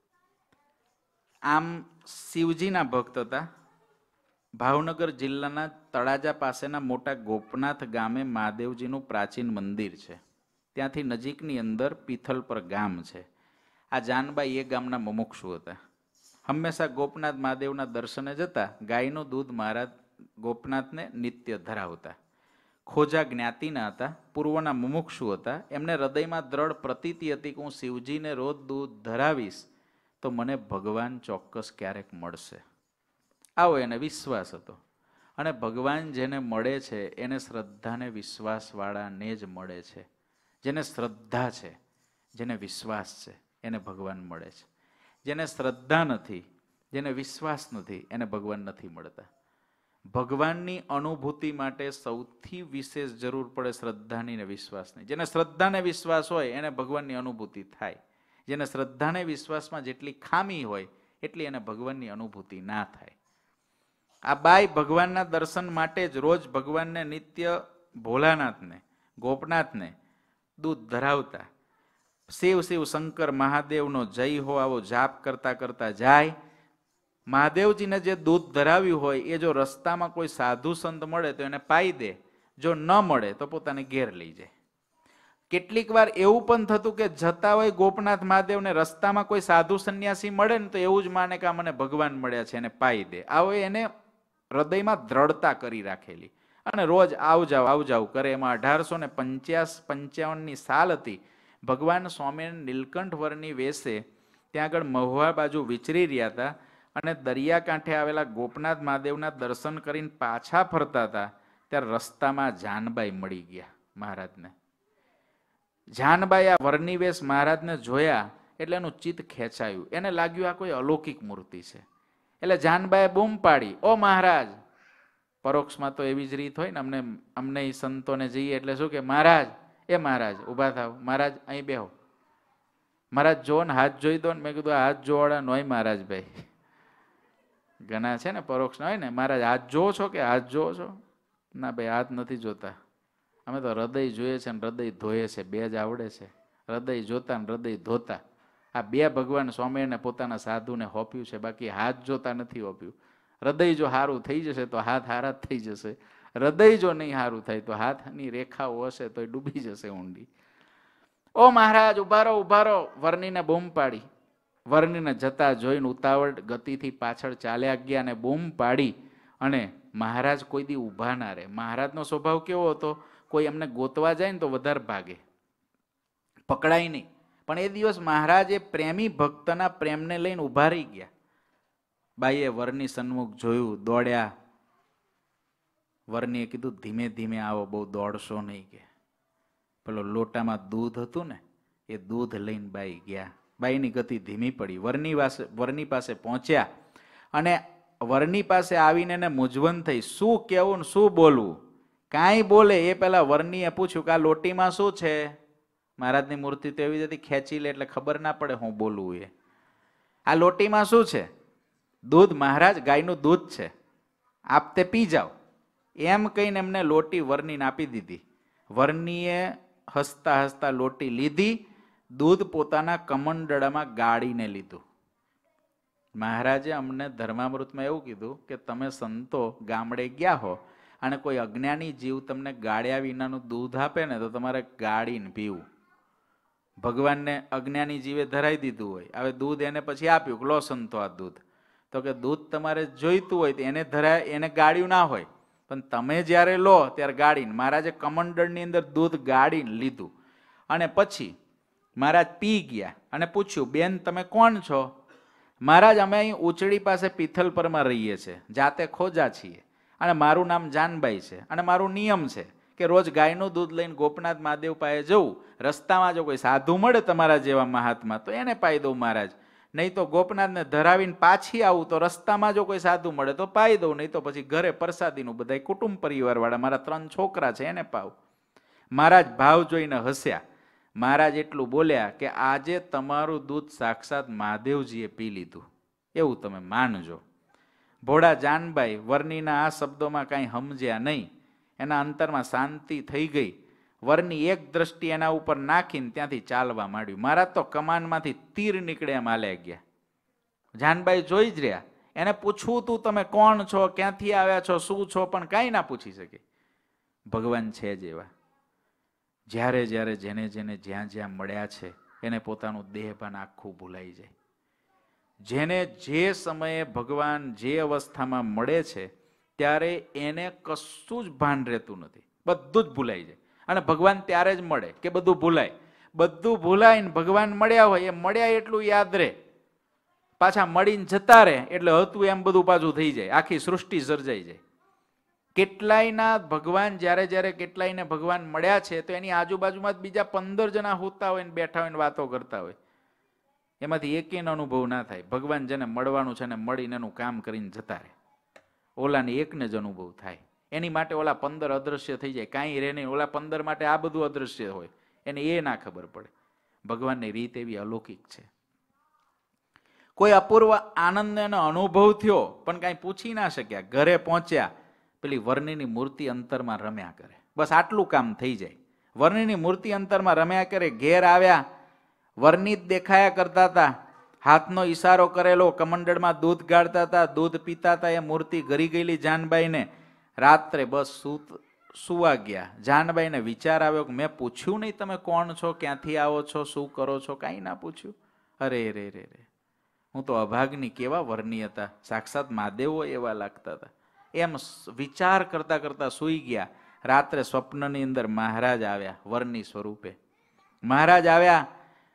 આમ શિવજીના ભક્ત હતા. ભાવનગર જિલ્લાના તળાજા પાસેના મોટા ગોપનાથ ગામે મહાદેવજીનું પ્રાચીન મંદિર છે. ત્યાંથી નજીકની અંદર પિથલપર ગામ છે. આ જાનબાઈ એ ગામના મુમુક્ષુ હતા. હંમેશા ગોપનાથ મહાદેવના દર્શને જતા. ગાયનું દૂધ મહારાજ ગોપનાથને નિત્ય ધરાવતા. ખોજા જ્ઞાતિના હતા, પૂર્વના મુમુક્ષુ હતા. એમને હૃદયમાં દ્રઢ પ્રતીતિ હતી કે હું શિવજીને રોજ દૂધ ધરાવીશ તો મને ભગવાન ચોક્કસ ક્યારેક મળશે, આવો એને વિશ્વાસ હતો. અને ભગવાન જેને મળે છે એને શ્રદ્ધાને વિશ્વાસવાળાને જ મળે છે. જેને શ્રદ્ધા છે, જેને વિશ્વાસ છે, એને ભગવાન મળે છે. જેને શ્રદ્ધા નથી, જેને વિશ્વાસ નથી, એને ભગવાન નથી મળતા. ભગવાનની અનુભૂતિ માટે સૌથી વિશેષ જરૂર પડે શ્રદ્ધાની ને વિશ્વાસની. જેને શ્રદ્ધાને વિશ્વાસ હોય એને ભગવાનની અનુભૂતિ થાય. જેને શ્રદ્ધાને વિશ્વાસમાં જેટલી ખામી હોય એટલી એને ભગવાનની અનુભૂતિ ના થાય. આ બાઈ ભગવાનના દર્શન માટે જ રોજ ભગવાનને નિત્ય ભોલાનાથને ગોપનાથને દૂધ ધરાવતા. શિવ શિવ શંકર મહાદેવનો જય હો આવો જાપ કરતા કરતા જાય. મહાદેવજીને જે દૂધ ધરાવ્યું હોય એ જો રસ્તામાં કોઈ સાધુ સંત મળે તો એને પાઈ દે, જો ન મળે તો પોતાને ઘેર લઈ જાય. કેટલીક વાર એવું પણ થતું કે જતા હોય ગોપનાથ મહાદેવને, રસ્તામાં કોઈ સાધુ સંન્યાસી મળે ને તો એવું જ માને કે આ મને ભગવાન મળ્યા છે, એને પાઈ દે. આવો એને હૃદયમાં દ્રઢતા કરી રાખેલી અને રોજ આવ જાવ આવ જાવ કરે. એમાં અઢારસો ને પંચ્યાસ પંચાવનની સાલ હતી. ભગવાન સ્વામી નીલકંઠ વરની વેશે ત્યાં આગળ મહુવા બાજુ વિચરી રહ્યા હતા અને દરિયાકાંઠે આવેલા ગોપનાથ મહાદેવના દર્શન કરીને પાછા ફરતા હતા ત્યારે રસ્તામાં જાનબાઈ મળી ગયા મહારાજને. જાનબાઈ આ વર્ણિવેશ મહારાજને જોયા એટલે એનું ચિત્ત ખેંચાયું. એને લાગ્યું આ કોઈ અલૌકિક મૂર્તિ છે. એટલે જાનબાઈએ બૂમ પાડી, ઓ મહારાજ. પરોક્ષમાં તો એવી જ રીત હોય ને, અમને અમને સંતોને જઈએ એટલે શું કે મહારાજ, એ મહારાજ ઊભા થાવ, મહારાજ અહીં બેહો, મહારાજ જો ને હાથ જોઈ દો ને. મેં કીધું હાથ જોવાળા નોય મહારાજ ભાઈ, ઘણા છે ને પરોક્ષ હોય ને, મહારાજ હાથ જોવો છો કે હાથ જોવો છો? ના ભાઈ હાથ નથી જોતા, અમે તો હૃદય જોઈએ છે ને હૃદય ધોયે છે, બે જ આવડે છે. હૃદય જોતા ને હૃદય ધોતા, આ બે ભગવાન સ્વામીને પોતાના સાધુને હોપ્યું છે, બાકી હાથ જોતા નથી હોપ્યું. હૃદય જો સારું થઈ જશે તો હાથ હારા જ થઈ જશે. હૃદય જો નહીં સારું થાય તો હાથની રેખાઓ હશે તો એ ડૂબી જશે ઊંડી. ઓ મહારાજ ઉભારો ઉભારો, વર્ણીને બૂમ પાડી. વર્ણીને જતા જોઈને ઉતાવળ ગતિથી પાછળ ચાલ્યા ગયા અને બૂમ પાડી. અને મહારાજ કોઈ દી ઊભા ના રહે. મહારાજનો સ્વભાવ કેવો હતો, કોઈ એમને ગોતવા જાય ને તો વધારે ભાગે, પકડાય નહીં. પણ એ દિવસ મહારાજ એ પ્રેમી ભક્તના પ્રેમને લઈને ઊભા રહી ગયા. બાઈએ વરની સન્મુખ જોયું, દોડ્યા. વરનીએ કીધું ધીમે ધીમે આવો, બહુ દોડશો નહીં કે. પેલો લોટામાં દૂધ હતું ને એ દૂધ લઈને બાઈ ગયા. બાઈની ગતિ ધીમી પડી. વરની પાસે વરની પાસે પહોંચ્યા અને વરની પાસે આવીને એને મૂંઝવણ થઈ, શું કહેવું ને શું બોલવું. કાંઈ બોલે એ પેલા વરનીએ પૂછ્યું કે આ લોટીમાં શું છે? મહારાજની મૂર્તિ તો એવી જ હતી, ખેંચી લે એટલે ખબર ના પડે હું બોલવું. એ આ લોટીમાં શું છે? દૂધ મહારાજ, ગાયનું દૂધ છે, આપ તે પી જાઓ. એમ કહીને એમને લોટી વર્ણીને આપી દીધી. વર્ણીએ હસતા હસતા લોટી લીધી, દૂધ પોતાના કમંડળામાં ગાળીને લીધું. મહારાજે અમને ધર્મામૃતમાં એવું કીધું કે તમે સંતો ગામડે ગયા હો અને કોઈ અજ્ઞાની જીવ તમને ગાળ્યા વિનાનું દૂધ આપે ને તો તમારે ગાળીને પીવું. ભગવાનને અજ્ઞાની જીવે ધરાઈ દીધું હોય, હવે દૂધ એને પછી આપ્યું કે લો સંતો આ દૂધ. તો કે દૂધ તમારે જોઈતું હોય તો એને ધરાય, એને ગાળ્યું ના હોય, પણ તમે જ્યારે લો ત્યારે ગાળીને. મહારાજે કમંડળની અંદર દૂધ ગાળીને લીધું અને પછી મહારાજ પી ગયા અને પૂછ્યું, બેન તમે કોણ છો? મહારાજ અમે અહીં ઉચડી પાસે પિથલપરમાં રહીએ છીએ, જાતે ખોજા છીએ, અને મારું નામ જાનબાઈ છે, અને મારું નિયમ છે કે રોજ ગાયનું દૂધ લઈને ગોપનાથ મહાદેવ પાસે જવું. રસ્તામાં જો કોઈ સાધુ મળે તમારા જેવા મહાત્મા તો એને પાઈ દઉં મહારાજ, નહીં તો ગોપનાથને ધરાવીને પાછી આવું તો રસ્તામાં જો કોઈ સાધુ મળે તો પાઈ દઉં, નહીં તો પછી ઘરે પ્રસાદીનું બધા કુટુંબ પરિવારવાળા મારા ત્રણ છોકરા છે એને પાવ. મહારાજ ભાવ જોઈને હસ્યા. મહારાજ એટલું બોલ્યા કે આજે તમારું દૂધ સાક્ષાત મહાદેવજીએ પી લીધું એવું તમે માનજો. ભોળા જાનબાઈ વર્ણીના આ શબ્દોમાં કાંઈ સમજ્યા નહીં. એના અંતરમાં શાંતિ થઈ ગઈ. વરની એક દ્રષ્ટિ એના ઉપર નાખીને ત્યાંથી ચાલવા માંડ્યું. મહારાજ તો કમાનમાંથી તીર નીકળે એમ હાલ્યા ગયા. જાનબાઈ જોઈ જ રહ્યા. એને પૂછવું તું તમે કોણ છો, ક્યાંથી આવ્યા છો, શું છો, પણ કાંઈ ના પૂછી શકે. ભગવાન છે જ એવા. જ્યારે જ્યારે જેને જેને જ્યાં જ્યાં મળ્યા છે એને પોતાનું દેહભાન આખું ભૂલાઈ જાય. જેને જે સમયે ભગવાન જે અવસ્થામાં મળે છે ત્યારે એને કશું જ ભાન રહેતું નથી, બધું જ ભૂલાઈ જાય. અને ભગવાન ત્યારે જ મળે કે બધું ભૂલાય. બધું ભૂલાય ને ભગવાન મળ્યા હોય એ મળ્યા એટલું યાદ રહે, પાછા મળીને જતા રહે એટલે હતું એમ બધું પાછું થઈ જાય, આખી સૃષ્ટિ સર્જાઈ જાય. કેટલાયના ભગવાન જ્યારે જ્યારે કેટલાયને ભગવાન મળ્યા છે તો એની આજુબાજુમાં જ બીજા પંદર જણા હોતા હોય ને બેઠા હોય ને વાતો કરતા હોય, એમાંથી એકેયનો અનુભવ ના થાય. ભગવાન જેને મળવાનું છે ને મળીને એનું કામ કરીને જતા રહે, ઓલાને એકને જ અનુભવ થાય. એની માટે ઓલા પંદર અદ્રશ્ય થઈ જાય, કાંઈ રહે નહીં. ઓલા પંદર માટે આ બધું અદ્રશ્ય હોય, એને એ ના ખબર પડે. ભગવાનની રીત એવી અલૌકિક છે. કોઈ અપૂર્વ આનંદનો અનુભવ થયો પણ કાંઈ પૂછી ના શક્યા. ઘરે પહોંચ્યા, પેલી વર્ણિની મૂર્તિ અંતરમાં રમ્યા કરે, બસ આટલું કામ થઈ જાય. વર્ણિની મૂર્તિ અંતરમાં રમ્યા કરે. ઘેર આવ્યા, વર્ણિત દેખાયા કરતા હતા, હાથનો ઈશારો કરેલો, કમંડળમાં દૂધ ગાળતા હતા, દૂધ પીતા હતા. એ મૂર્તિ ગરી ગયેલી જાનબાઈને. રાત્રે બસ સૂત સુવા ગયા. જાનબાઈને વિચાર આવ્યો કે મેં પૂછ્યું નહીં તમે કોણ છો, ક્યાંથી આવો છો, શું કરો છો, કાંઈ ના પૂછ્યું. અરે રે રે રે, હું તો અભાગની. કેવા વર્ણિ હતા, સાક્ષાત મહાદેવો એવા લાગતા હતા. એમ વિચાર કરતા કરતા સૂઈ ગયા. રાત્રે સ્વપ્નની અંદર મહારાજ આવ્યા વર્ણિ સ્વરૂપે. મહારાજ આવ્યા,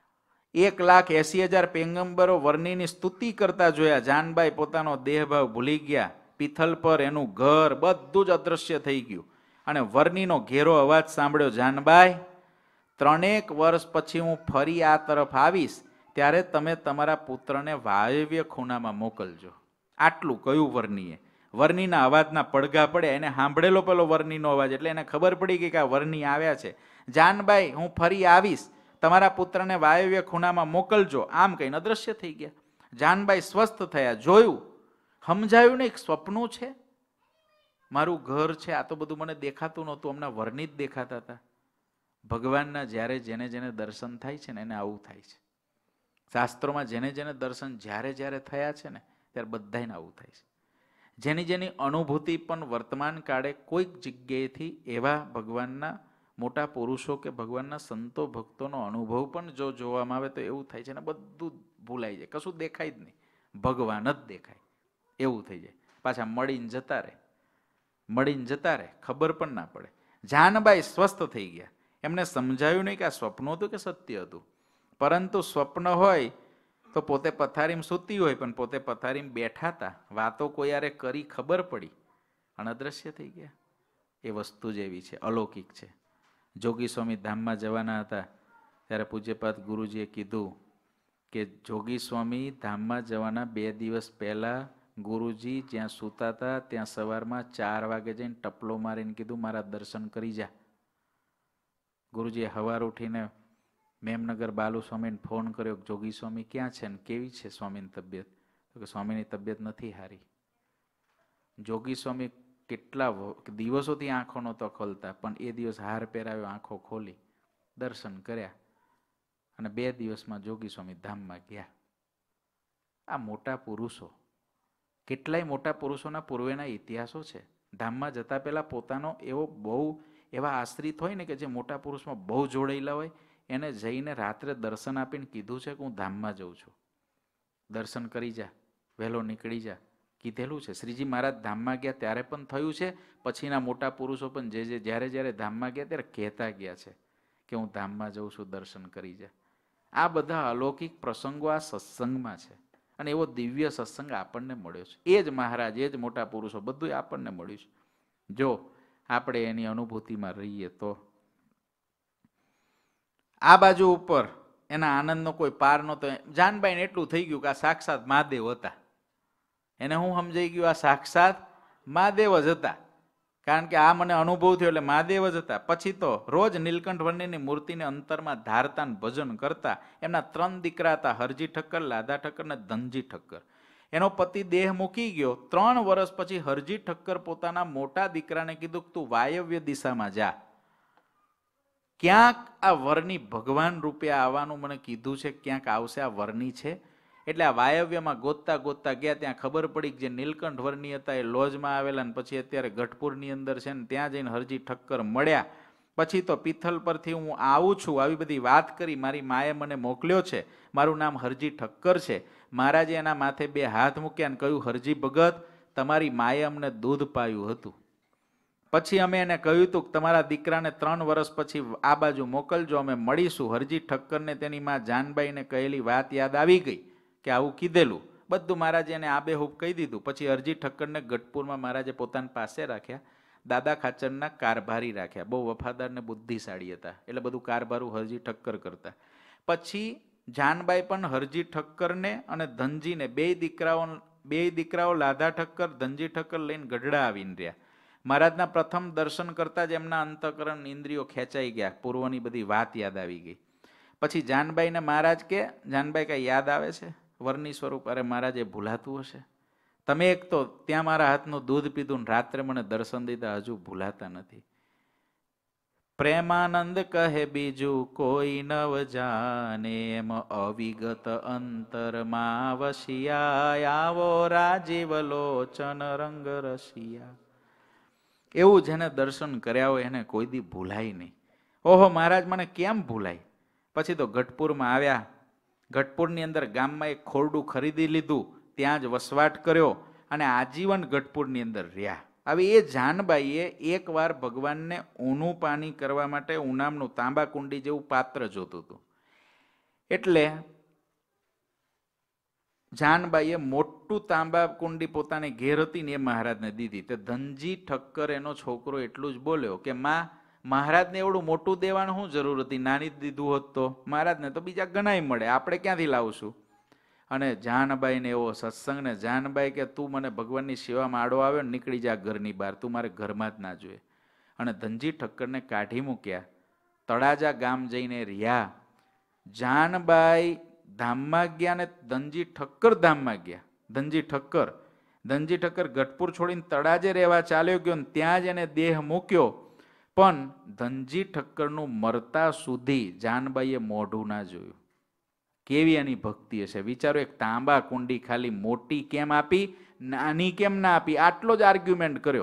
એક લાખ એસી હજાર પેંગંબરો વર્ણિની સ્તુતિ કરતા જોયા. જાનબાઈ પોતાનો દેહભાવ ભૂલી ગયા. પિથલ પર એનું ઘર બધું જ અદ્રશ્ય થઈ ગયું. અને વર્ણિનો ઘેરો અવાજ સાંભળ્યો, જાનબાઈ ત્રણેક વર્ષ પછી હું ફરી આ તરફ આવીશ ત્યારે તમે તમારા પુત્રને વાયવ્ય ખૂણામાં મોકલજો. આટલું કયું વર્ણિએ. વર્ણિના અવાજના પડઘા પડે, એને સાંભળેલો પેલો વર્ણિનો અવાજ, એટલે એને ખબર પડી ગઈ કે આ વર્ણિ આવ્યા છે. જાનબાઈ હું ફરી આવીશ, તમારા પુત્રને વાયવ્ય ખૂણામાં મોકલજો. આમ કહીને અદ્રશ્ય થઈ ગયા. જાનબાઈ સ્વસ્થ થયા. જોયું, સમજાયું નહીં, સ્વપ્નું છે, મારું ઘર છે, આ તો બધું મને દેખાતું નહોતું, હમણાં વર્ણિ જ દેખાતા હતા. ભગવાનના જ્યારે જેને જેને દર્શન થાય છે ને એને આવું થાય છે. શાસ્ત્રોમાં જેને જેને દર્શન જ્યારે જ્યારે થયા છે ને ત્યારે બધાને આવું થાય છે. જેની જેની અનુભૂતિ પણ વર્તમાન કાળે કોઈક જગ્યાએથી એવા ભગવાનના મોટા પુરુષો કે ભગવાનના સંતો ભક્તોનો અનુભવ પણ જો જોવામાં આવે તો એવું થાય છે ને બધું ભૂલાઈ જાય, કશું દેખાય જ નહીં, ભગવાન જ દેખાય એવું થઈ જાય. પાછા મળીને જતા રહે, મળીને જતા રહે, ખબર પણ ના પડે. જાનબાઈ સ્વસ્થ થઈ ગયા. એમને સમજાયું નહીં કે આ સ્વપ્ન હતું કે સત્ય હતું. પરંતુ સ્વપ્ન હોય તો પોતે પથારીમાં સૂતી હોય પણ પોતે પથારીમાં બેઠા હતા, વાતો કોઈ યારે કરી, ખબર પડી અને અદ્રશ્ય થઈ ગયા. એ વસ્તુ જ એવી છે, અલૌકિક છે. જોગી સ્વામી ધામમાં જવાના હતા ત્યારે પૂજ્યપાદ ગુરુજીએ કીધું કે જોગી સ્વામી ધામમાં જવાના બે દિવસ પહેલા ગુરુજી જ્યાં સૂતા હતા ત્યાં સવારમાં ચાર વાગે જઈને ટપલો મારીને કીધું મારા દર્શન કરી જા. ગુરુજીએ સવાર ઉઠીને મેમનગર બાલુ સ્વામીને ફોન કર્યો, જોગી સ્વામી ક્યાં છે ને કેવી છે સ્વામીની તબિયત? તો કે સ્વામીની તબિયત નથી સારી. જોગી સ્વામી કેટલા દિવસોથી આંખો નહોતો ખોલતા, પણ એ દિવસ હાર પહેરાવ્યો, આંખો ખોલી, દર્શન કર્યા અને બે દિવસમાં જોગી સ્વામી ધામમાં ગયા. આ મોટા પુરુષો, કેટલાય મોટા પુરુષોના પૂર્વેના ઇતિહાસો છે. ધામમાં જતા પહેલા પોતાનો એવો બહુ એવા આશ્રિત હોય ને કે જે મોટા પુરુષમાં બહુ જોડાયેલા હોય, એને જઈને રાત્રે દર્શન આપીને કીધું છે કે હું ધામમાં જઉં છું, દર્શન કરી જા, વહેલો નીકળી જા, કીધેલું છે. શ્રીજી મહારાજ ધામમાં ગયા ત્યારે પણ થયું છે. પછીના મોટા પુરુષો પણ જે જે જ્યારે જ્યારે ધામમાં ગયા ત્યારે કહેતા ગયા છે કે હું ધામમાં જઉં છું, દર્શન કરી જા. આ બધા અલૌકિક પ્રસંગો આ સત્સંગમાં છે. અને એવો દિવ્ય સત્સંગ આપણને મળ્યો છે. એ જ મહારાજ, એ જ મોટા પુરુષો, બધું આપણને મળ્યું છે. જો આપણે એની અનુભૂતિમાં રહીએ તો. આ બાજુ ઉપર એના આનંદનો કોઈ પાર નહોતો. જાનબાઈને એટલું થઈ ગયું કે આ સાક્ષાત મહાદેવ હતા. એને હું સમજાઈ ગયું, આ સાક્ષાત મહાદેવ જ હતા. કારણ કે આ મને અનુભવ થયો એટલે મહાદેવ જ હતા. પછી તો રોજ નીલકંઠ વર્ણિની મૂર્તિને અંતરમાં ધારતા ભજન કરતા. એમના ત્રણ દીકરા હતા, હરજી ઠક્કર, લાધા ઠક્કર ને ધનજી ઠક્કર. એનો પતિ દેહ મૂકી ગયો. ત્રણ વર્ષ પછી હરજી ઠક્કર પોતાના મોટા દીકરાને કીધું કે તું વાયવ્ય દિશામાં જા, ક્યાંક આ વરની ભગવાન રૂપે આવવાનું મને કીધું છે, ક્યાંક આવશે આ વરની છે. એટલે આ વાયવ્યમાં ગોતતા ગોતતા ગયા. ત્યાં ખબર પડી કે જે નીલકંઠ વર્ણી હતા એ લોજમાં આવેલા, ને પછી અત્યારે ગઢપુરની અંદર છે ને ત્યાં જઈને હરજી ઠક્કર મળ્યા. પછી તો પિથલ પરથી હું આવું છું, આવી બધી વાત કરી. મારી માએ મને મોકલ્યો છે, મારું નામ હરજી ઠક્કર છે. મહારાજે એના માથે બે હાથ મૂક્યા અને કહ્યું, હરજી ભગત, તમારી માએ અમને દૂધ પાયું હતું. પછી અમે એને કહ્યું હતું કે તમારા દીકરાને ત્રણ વર્ષ પછી આ બાજુ મોકલજો, અમે મળીશું. હરજી ઠક્કરને તેની માં જાનબાઈને કહેલી વાત યાદ આવી ગઈ કે આવું કીધેલું. બધું મહારાજે એને આબેહૂબ કહી દીધું. પછી હરજી ઠક્કરને ગઢપુરમાં મહારાજે પોતાની પાસે રાખ્યા. દાદા ખાચરના કારભારી રાખ્યા. બહુ વફાદાર ને બુદ્ધિશાળી હતા, એટલે બધું કારભારું હરજી ઠક્કર કરતા. પછી જાનબાઈ પણ હરજી ઠક્કરને અને ધનજીને બે દીકરાઓ બે દીકરાઓ લાધા ઠક્કર, ધનજી ઠક્કર લઈને ગઢડા આવીને રહ્યા. મહારાજના પ્રથમ દર્શન કરતા જ એમના અંતકરણ ઇન્દ્રિયો ખેંચાઈ ગયા. પૂર્વની બધી વાત યાદ આવી ગઈ. પછી જાનબાઈને મહારાજ કે, જાનબાઈ કઈ યાદ આવે છે વરની સ્વરૂપ? અરે મહારાજ, એ ભૂલાતું હશે? તમે એક તો ત્યાં મારા હાથનું દૂધ પીધું ને રાત્રે મને દર્શન દીધા, હજુ ભૂલાતા નથી. પ્રેમાનંદ કહે બીજું કોઈ નવ જાને, એમ અવિગત અંતરમાં વસિયા, આવો રાજીવ લોચન રંગ રસિયા. એવું જેને દર્શન કર્યા હોય એને કોઈ દી ભૂલાય નહીં. ઓહો મહારાજ, મને કેમ ભૂલાય? પછી તો ગઢપુરમાં આવ્યા. ગઢપુરની અંદર ગામમાં એક ખોરડું ખરીદી લીધું, ત્યાં જ વસવાટ કર્યો અને આજીવન ગઢપુરની અંદર રહ્યા. હવે એ જાનબાઈએ એકવાર ભગવાનને ઊનું પાણી કરવા માટે ઉનામનું તાંબા કુંડી જેવું પાત્ર જોતું હતું. એટલે જાનબાઈએ મોટું તાંબા કુંડી પોતાની ઘેર હતી ને એ મહારાજને દીધી. તે ધનજી ઠક્કર એનો છોકરો એટલું જ બોલ્યો કે માં, મહારાજને એવડું મોટું દેવાનું શું જરૂર હતી? નાની જ દીધું હોત તો. મહારાજને તો બીજા ઘણાય મળે, આપણે ક્યાંથી લાવશું? અને જાનબાઈને એવો સત્સંગ ને જાનબાઈ કે તું મને ભગવાનની સેવામાં આડો આવ્યો ને નીકળી જા ઘરની બહાર, તું મારે ઘરમાં જ ના જોઈએ. અને ધનજી ઠક્કરને કાઢી મૂક્યા. તળાજા ગામ જઈને રહ્યા. જાનબાઈ ધામમાં ગયા ને ધનજી ઠક્કર ધામમાં ગયા. ધનજી ઠક્કર ધનજી ઠક્કર ગઢપુર છોડીને તળાજે રહેવા ચાલ્યો ગયો ને ત્યાં જ એને દેહ મૂક્યો. પણ ધનજી ઠક્કરનું મરતા સુધી જાનબાઈએ મોઢું ના જોયું. કેવી એની ભક્તિ હશે વિચારો! એક તાંબા કુંડી ખાલી મોટી કેમ આપી, નાની કેમ ના આપી, આટલો જ આર્ગ્યુમેન્ટ કર્યો.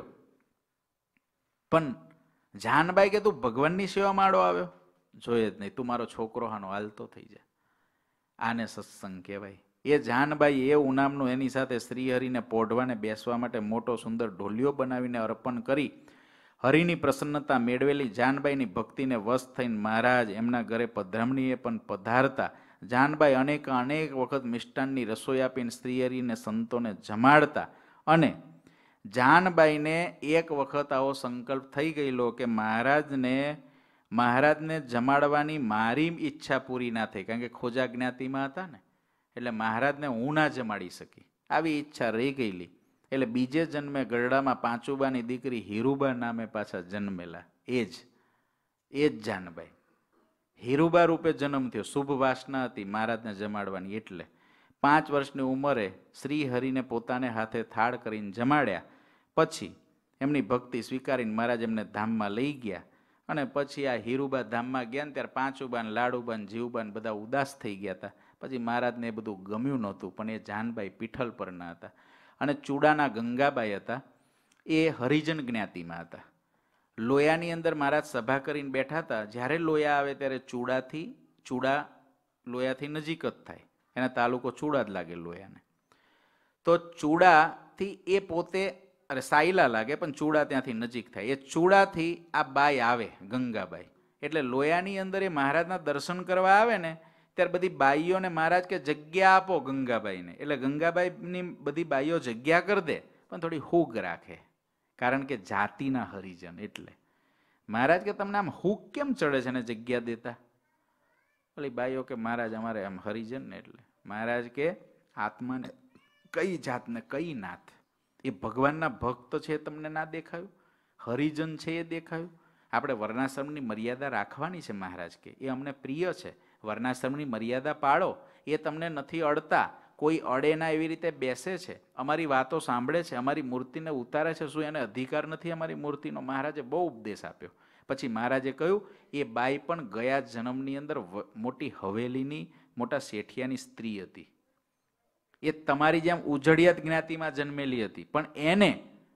પણ જાનબાઈ કે તું ભગવાનની સેવામાં આડો આવ્યો? જોઈએ જ નહીં, તું મારો છોકરો હાનો હાલતો થઈ જાય. આને સત્સંગ કહેવાય. એ જાનબાઈ એ ઉનામનું એની સાથે શ્રીહરિને પોઢવાને બેસવા માટે મોટો સુંદર ઢોલિયો બનાવીને અર્પણ કરી હરિની પ્રસન્નતા મેળવેલી જાનબાઈની ભક્તિને વશ થઈને મહારાજ એમના ઘરે પધરામણીએ પણ પધારતા. જાનબાઈ અનેક અનેક વખત મિષ્ટાનની રસોઈ આપીને શ્રીહરિને સંતોને જમાડતા. અને જાનબાઈને એક વખત આવો સંકલ્પ થઈ ગયેલો કે મહારાજને મહારાજને જમાડવાની મારી ઈચ્છા પૂરી ના થઈ, કારણ કે ખોજા જ્ઞાતિમાં હતા ને, એટલે મહારાજને હું ના જમાડી શકી, આવી ઈચ્છા રહી ગયેલી. એટલે બીજે જન્મે ગરડામાં પાંચુબાની દીકરી હીરુબા નામે પાછા જન્મેલા. એ જ એ જ જાનબાઈ હીરુબા રૂપે જન્મ થયો. શુભ વાસના હતી મહારાજને જમાડવાની. એટલે પાંચ વર્ષની ઉંમરે શ્રી હરિને પોતાને હાથે થાળ કરીને જમાડ્યા. પછી એમની ભક્તિ સ્વીકારીને મહારાજ એમને ધામમાં લઈ ગયા. અને પછી આ હીરુબા ધામમાં ગયા ને ત્યારે પાંચુબાન, લાડુબાન, જીવબાન બધા ઉદાસ થઈ ગયા હતા. પછી મહારાજને એ બધું ગમ્યું નહોતું. પણ એ જાનબાઈ પીઠલ પરના હતા. અને ચૂડાના ગંગાબાઈ હતા, એ હરિજન જ્ઞાતિમાં હતા. લોયાની અંદર મહારાજ સભા કરીને બેઠા હતા. જ્યારે લોયા આવે ત્યારે ચૂડાથી ચૂડા લોયાથી નજીક જ થાય, એના તાલુકો ચૂડા જ લાગે લોયાને. તો ચૂડાથી એ પોતે અરે સાયલા લાગે પણ ચૂડા ત્યાંથી નજીક થાય. એ ચૂડાથી આ બાઈ આવે ગંગાબાઈ, એટલે લોયાની અંદર એ મહારાજના દર્શન કરવા આવે ને ત્યારે બધી બાઈઓને મહારાજ કે જગ્યા આપો ગંગાબાઈને, એટલે ગંગાબાઈની બધી બાઈઓ જગ્યા કરી દે, પણ થોડી હૂગ રાખે, કારણ કે જાતિના હરિજન. એટલે મહારાજ કે તમને આમ હૂગ કેમ ચડે છે ને જગ્યા દેતા? ઓલી બાઈઓ કે મહારાજ અમારે આમ હરિજન ને. એટલે મહારાજ કે આત્માને કઈ જાતને કઈ નાથ, એ ભગવાનના ભક્ત છે તમને ના દેખાયું? હરિજન છે એ દેખાયું? આપણે વર્ણાશ્રમની મર્યાદા રાખવાની છે. મહારાજ કે એ અમને પ્રિય છે, વર્ણાશ્રમની મર્યાદા પાળો, એ તમને નથી અડતા, કોઈ અડે ના એવી રીતે બેસે છે, અમારી વાતો સાંભળે છે, અમારી મૂર્તિને ઉતારે છે, શું એને અધિકાર નથી અમારી મૂર્તિનો? મહારાજે બહુ ઉપદેશ આપ્યો. પછી મહારાજે કહ્યું એ બાઈ પણ ગયા જન્મની અંદર મોટી હવેલીની મોટા શેઠિયાની સ્ત્રી હતી, એ તમારી જેમ ઉજળિયાત જ્ઞાતિમાં જન્મેલી હતી, પણ એને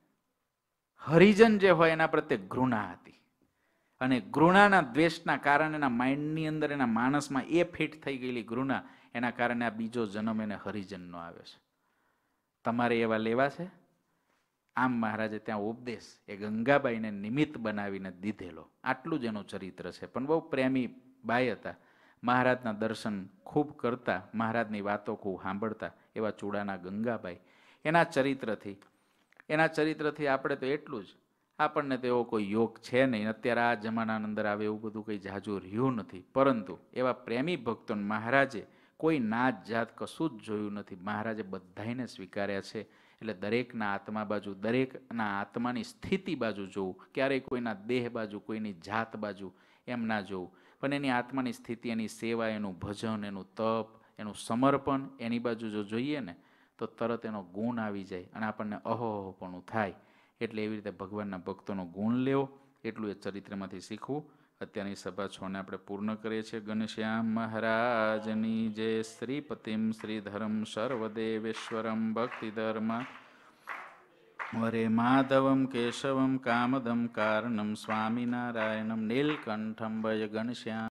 હરિજન જે હોય એના પ્રત્યે ઘૃણા હતી, અને ઘૃણાના દ્વેષના કારણે એના માઇન્ડની અંદર, એના માણસમાં એ ફિટ થઈ ગયેલી ઘૃણા, એના કારણે આ બીજો જન્મ એને હરિજનનો આવે છે. તમારે એવા લેવા છે? આમ મહારાજે ત્યાં ઉપદેશ એ ગંગાબાઈને નિમિત્ત બનાવીને દીધેલો. આટલું જ એનું ચરિત્ર છે. પણ બહુ પ્રેમી બાઈ હતા. મહારાજના દર્શન ખૂબ કરતા, મહારાજની વાતો ખૂબ સાંભળતા એવા ચૂડાના ગંગાબાઈ. એના ચરિત્રથી એના ચરિત્રથી આપણે તો એટલું જ, આપણને તો એવો કોઈ યોગ છે નહીં. અત્યારે આ જમાનાની અંદર આવે એવું બધું કંઈ જાજુ રહ્યું નથી. પરંતુ એવા પ્રેમી ભક્તોને મહારાજે કોઈ નાત જાત કશું જ જોયું નથી. મહારાજે બધાને સ્વીકાર્યા છે. એટલે દરેકના આત્મા બાજુ, દરેકના આત્માની સ્થિતિ બાજુ જોવું, ક્યારેય કોઈના દેહ બાજુ, કોઈની જાત બાજુ એમ ના જોવું, પણ એની આત્માની સ્થિતિ, એની સેવા, એનું ભજન, એનું તપ, એનું સમર્પણ, એની બાજુ જો જોઈએ ને તો તરત એનો ગુણ આવી જાય અને આપણને અહોહોપણું થાય. એટલે એવી રીતે ભગવાનના ભક્તોનો ગુણ લેવો, એટલું એ ચરિત્રમાંથી શીખવું. અત્યારની સભા છોને આપણે પૂર્ણ કરીએ છીએ. ઘનશ્યામ મહારાજની જય. શ્રીપતિમ શ્રીધરમ સર્વદેવેશ્વરમ ભક્તિધર્મ વરે માધવમ કેશવમ કામદમ કારણમ સ્વામિનારાયણમ નીલકંઠમ ભજ ઘનશ્યામ.